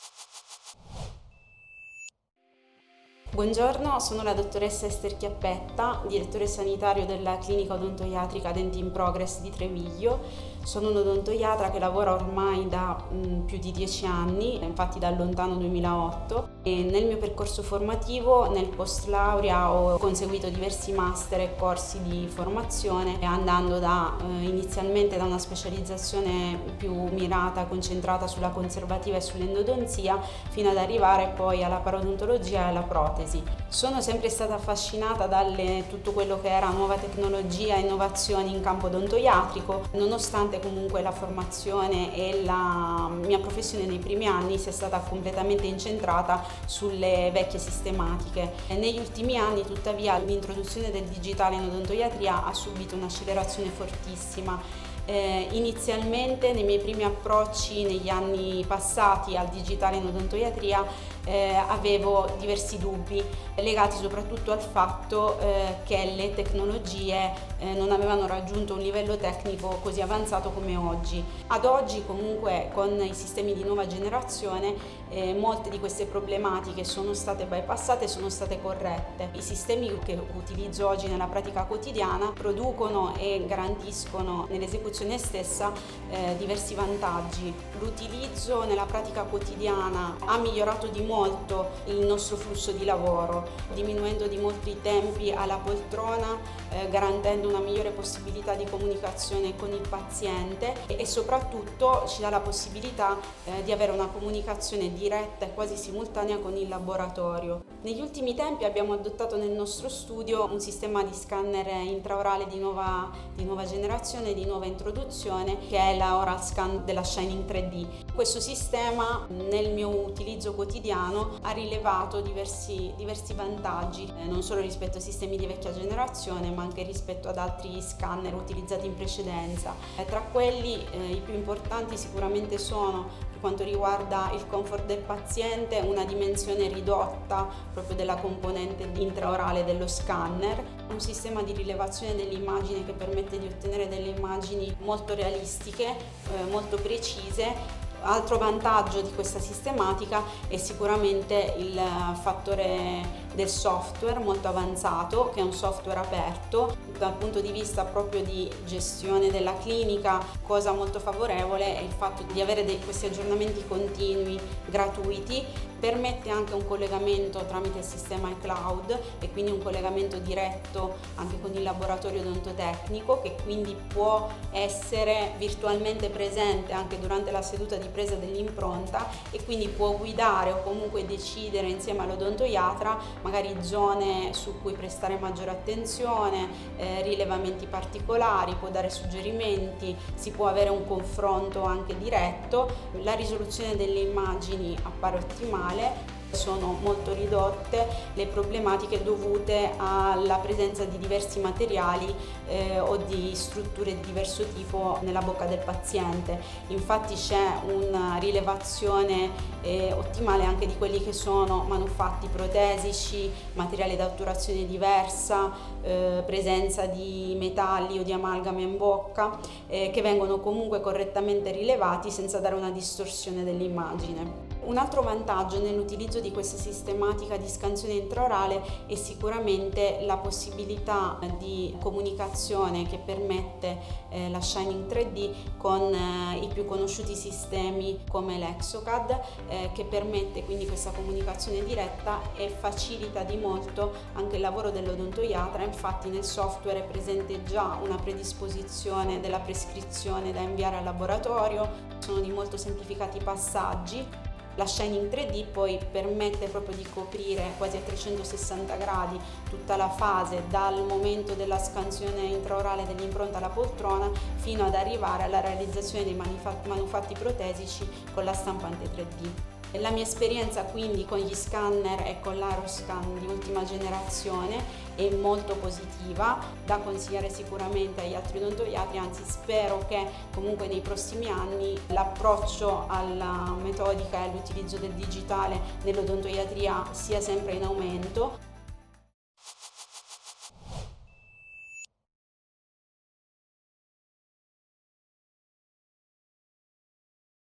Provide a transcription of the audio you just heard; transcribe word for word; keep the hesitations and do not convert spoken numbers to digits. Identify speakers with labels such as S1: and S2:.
S1: Buongiorno, sono la dottoressa Ester Chiappetta, direttore sanitario della clinica odontoiatrica Denti in Progress di Treviglio. Sono un odontoiatra che lavora ormai da mh, più di dieci anni, infatti dal lontano duemilaotto, e nel mio percorso formativo, nel post laurea, ho conseguito diversi master e corsi di formazione, andando da eh, inizialmente da una specializzazione più mirata, concentrata sulla conservativa e sull'endodonzia, fino ad arrivare poi alla parodontologia e alla protesi. Sono sempre stata affascinata da tutto quello che era nuova tecnologia e innovazioni in campo odontoiatrico, nonostante comunque la formazione e la mia professione nei primi anni sia stata completamente incentrata sulle vecchie sistematiche. Negli ultimi anni, tuttavia, l'introduzione del digitale in odontoiatria ha subito un'accelerazione fortissima. Eh, inizialmente, nei miei primi approcci negli anni passati al digitale in odontoiatria, eh, avevo diversi dubbi legati soprattutto al fatto eh, che le tecnologie eh, non avevano raggiunto un livello tecnico così avanzato come oggi. Ad oggi, comunque, con i sistemi di nuova generazione, eh, molte di queste problematiche sono state bypassate, sono state corrette. I sistemi che utilizzo oggi nella pratica quotidiana producono e garantiscono nell'esecuzione stessa eh, diversi vantaggi. L'utilizzo nella pratica quotidiana ha migliorato di molto il nostro flusso di lavoro, diminuendo di molto i tempi alla poltrona, eh, garantendo una migliore possibilità di comunicazione con il paziente e, e soprattutto ci dà la possibilità eh, di avere una comunicazione diretta e quasi simultanea con il laboratorio. Negli ultimi tempi abbiamo adottato nel nostro studio un sistema di scanner intraorale di nuova, di nuova generazione, di nuova introduzione, che è la Oral Scan della Shining tre D. Questo sistema nel mio utilizzo quotidiano ha rilevato diversi, diversi vantaggi, eh, non solo rispetto ai sistemi di vecchia generazione, ma anche rispetto ad altri scanner utilizzati in precedenza. Eh, tra quelli eh, i più importanti sicuramente sono, per quanto riguarda il comfort del paziente, una dimensione ridotta proprio della componente intraorale dello scanner, un sistema di rilevazione delle immagini che permette di ottenere delle immagini molto realistiche, eh, molto precise. Altro vantaggio di questa sistematica è sicuramente il fattore del software molto avanzato, che è un software aperto. Dal punto di vista proprio di gestione della clinica, cosa molto favorevole è il fatto di avere dei, questi aggiornamenti continui gratuiti. Permette anche un collegamento tramite il sistema iCloud e quindi un collegamento diretto anche con il laboratorio odontotecnico, che quindi può essere virtualmente presente anche durante la seduta di presa dell'impronta e quindi può guidare o comunque decidere insieme all'odontoiatra magari zone su cui prestare maggiore attenzione, eh, rilevamenti particolari, può dare suggerimenti, si può avere un confronto anche diretto. La risoluzione delle immagini appare ottimale. Sono molto ridotte le problematiche dovute alla presenza di diversi materiali eh, o di strutture di diverso tipo nella bocca del paziente. Infatti c'è una rilevazione eh, ottimale anche di quelli che sono manufatti protesici, materiali da otturazione diversa, eh, presenza di metalli o di amalgame in bocca, eh, che vengono comunque correttamente rilevati senza dare una distorsione dell'immagine. Un altro vantaggio nell'utilizzo di questa sistematica di scansione intraorale è sicuramente la possibilità di comunicazione che permette eh, la Shining tre D con eh, i più conosciuti sistemi come l'Exocad, eh, che permette quindi questa comunicazione diretta e facilita di molto anche il lavoro dell'odontoiatra. Infatti nel software è presente già una predisposizione della prescrizione da inviare al laboratorio, sono di molto semplificati i passaggi. La Shining tre D poi permette proprio di coprire quasi a trecentosessanta gradi tutta la fase dal momento della scansione intraorale dell'impronta alla poltrona fino ad arrivare alla realizzazione dei manufatti, manufatti protesici con la stampante tre D. La mia esperienza quindi con gli scanner e con l'Aeroscan di ultima generazione è molto positiva, da consigliare sicuramente agli altri odontoiatri, anzi spero che comunque nei prossimi anni l'approccio alla metodica e all'utilizzo del digitale nell'odontoiatria sia sempre in aumento.